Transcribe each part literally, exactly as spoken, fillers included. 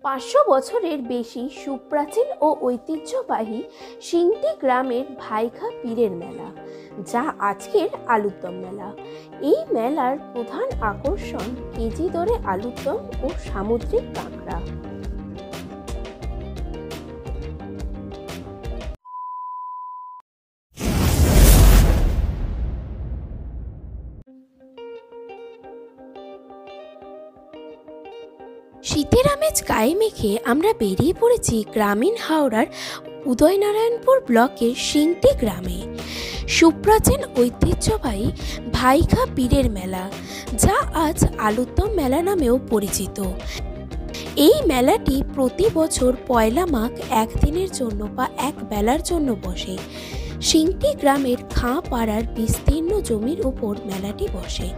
পাঁচশো বছরের বেশি সুপ্রাচীন ও ঐতিহ্যবাহী সিংটি গ্রামের ভাইখা পীরের মেলা, যা আজকের আলুর দম মেলা। এই মেলার প্রধান আকর্ষণ কেজি দরে আলুর দম ও সামুদ্রিক কাঁকড়া। শীতের আমেজ গায়ে মেখে আমরা বেরিয়ে পড়েছি গ্রামীণ হাওড়ার উদয়নারায়ণপুর ব্লকের সিংটি গ্রামে। সুপ্রাচীন ঐতিহ্যবাহী ভাইখা পীরের মেলা, যা আজ আলুর দম মেলা নামেও পরিচিত। এই মেলাটি প্রতি বছর পয়লা মাঘ একদিনের জন্য বা এক বেলার জন্য বসে। সিংটি গ্রামের খাঁ পাড়ার বিস্তীর্ণ জমির উপর মেলাটি বসে।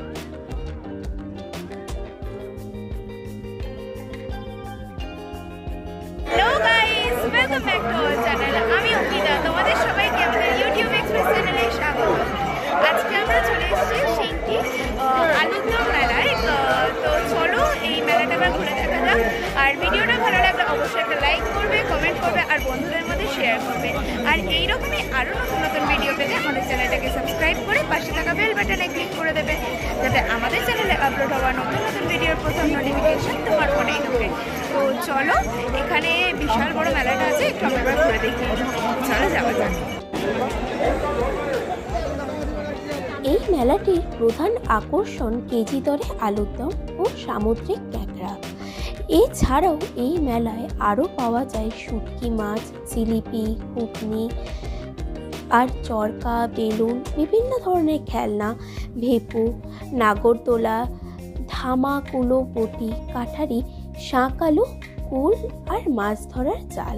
Welcome back to our channel. আমি অঙ্কিতা, তোমাদের সবাইকে আমাদের ইউটিউব এক্সপ্রেস চ্যানেলে স্বাগত। আজকে আমরা চলে এসেছি সিংটি আলুর দম মেলায়। তো চলো এই মেলাটা আমরা ঘুরে দেখা যাক। আর ভিডিওটা ভালো লাগলে অবশ্যই একটা লাইক করবে, কমেন্ট করবে আর বন্ধুদের মধ্যে শেয়ার করবে। আর এইরকমই আরও নতুন নতুন ভিডিও পেতে আমাদের চ্যানেলটাকে সাবস্ক্রাইব করে পাশে থাকা বেল বাটনে ক্লিক করে দেবে, যাতে আমাদের চ্যানেলে আপলোড হওয়া নতুন নতুন ভিডিওর প্রথম নোটিফিকেশন তোমার ফোনেই ঢোকে। তো চলো, এখানে বিশাল বড় মেলাটা আছে, একটু আমরা ঘুরে দেখি। চলো যাওয়া যাক। এই মেলাটির প্রধান আকর্ষণ কেজি দরে আলুর দম ও সামুদ্রিক কাঁকড়া। এছাড়াও এই মেলায় আরও পাওয়া যায় শুটকি মাছ, জিলিপি, ঘুগনি আর চরকা, বেলুন, বিভিন্ন ধরনের খেলনা, ভেপু, নাগরদোলা, ধামা, কুলো, বটি, কাঠারি, শাঁক আলু, কুল আর মাছ ধরার জাল।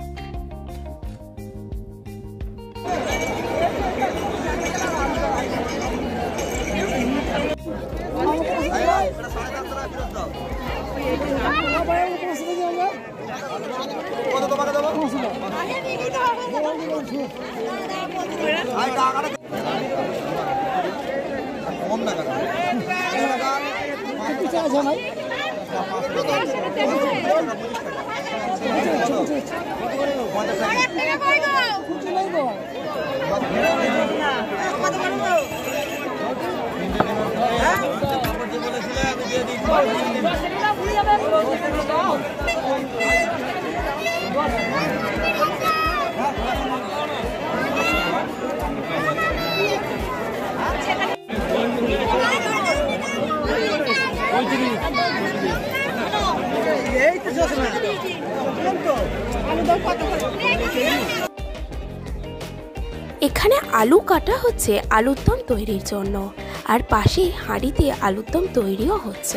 এখানে আলু কাটা হচ্ছে আলুর দম তৈরির জন্য, আর পাশে হাঁড়িতে আলুর দম তৈরিও হচ্ছে।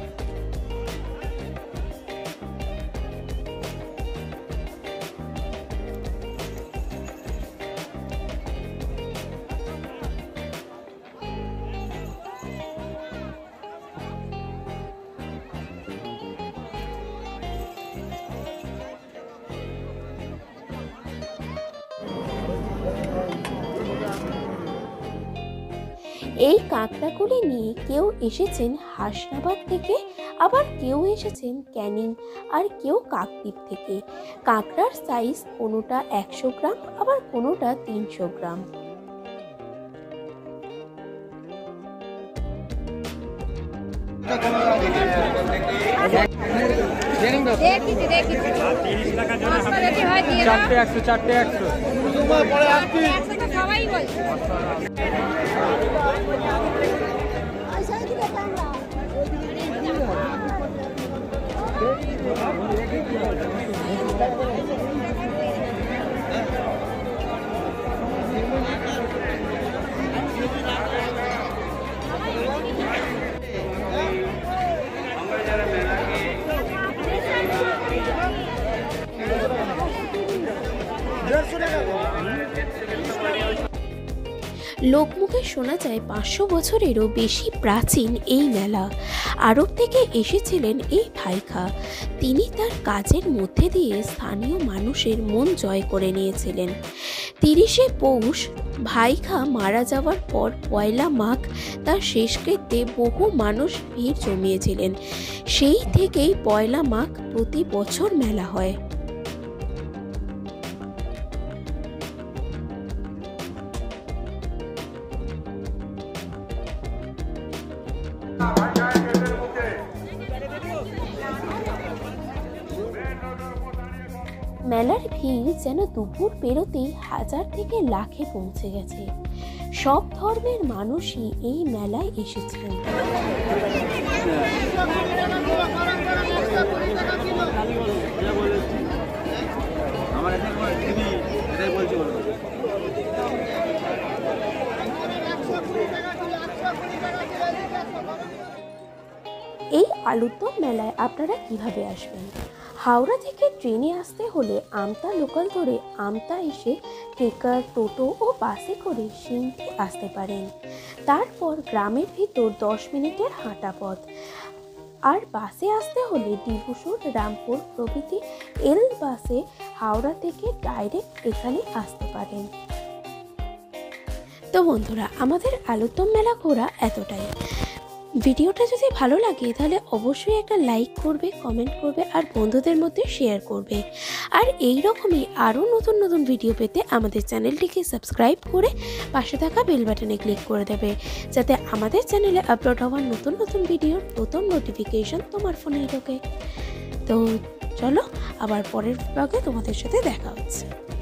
এই কাঁকড়াগুলি নিয়ে কেউ এসেছেন হাসনাবাদ থেকে, আবার কেউ এসেছেন ক্যানিং, আর কেউ কাকদ্বীপ থেকে। কাঁকড়ার সাইজ কোনোটা একশো গ্রাম, আবার কোনোটা তিনশো গ্রাম। চারটে একশো চারটে একশো সবাই বলছে। লোকমুখে শোনা যায় পাঁচশো বছরেরও বেশি প্রাচীন এই মেলা। আরব থেকে এসেছিলেন এই ভাইখা। তিনি তার কাজের মধ্যে দিয়ে স্থানীয় মানুষের মন জয় করে নিয়েছিলেন। তিরিশে পৌষ ভাইখা মারা যাওয়ার পর পয়লা মাঘ তার শেষকৃত্যে বহু মানুষ ভিড় জমিয়েছিলেন। সেই থেকেই পয়লা মাঘ প্রতি বছর মেলা হয়। মেলার ভিড় যেন দুপুর পেরোতেই হাজার থেকে লাখে পৌঁছে গেছে। সব ধর্মের মানুষই এই মেলায় এসেছেন। এই আলুর দম মেলায় আপনারা কিভাবে আসবেন? হাওড়া থেকে ট্রেনে আসতে হলে আমতা লোকাল ধরে আমতা এসে ট্রেকার, টোটো ও বাসে করে সিংটি আসতে পারেন। তারপর গ্রামের ভিতর দশ মিনিটের হাঁটা পথ। আর বাসে আসতে হলে ডিব্রুগড়, রামপুর প্রভৃতি এল বাসে হাওড়া থেকে ডাইরেক্ট এখানে আসতে পারেন। তো বন্ধুরা, আমাদের আলুর দম মেলা ঘোরা এতটাই। ভিডিওটা যদি ভালো লাগে তাহলে অবশ্যই একটা লাইক করবে, কমেন্ট করবে আর বন্ধুদের মধ্যে শেয়ার করবে। আর এই রকমই আরও নতুন নতুন ভিডিও পেতে আমাদের চ্যানেলটিকে সাবস্ক্রাইব করে পাশে থাকা বেল বাটনে ক্লিক করে দেবে, যাতে আমাদের চ্যানেলে আপলোড হওয়ার নতুন নতুন ভিডিওর প্রথম নোটিফিকেশন তোমার ফোনে ঢোকে। তো চলো, আবার পরের ব্লগে তোমাদের সাথে দেখা হচ্ছে।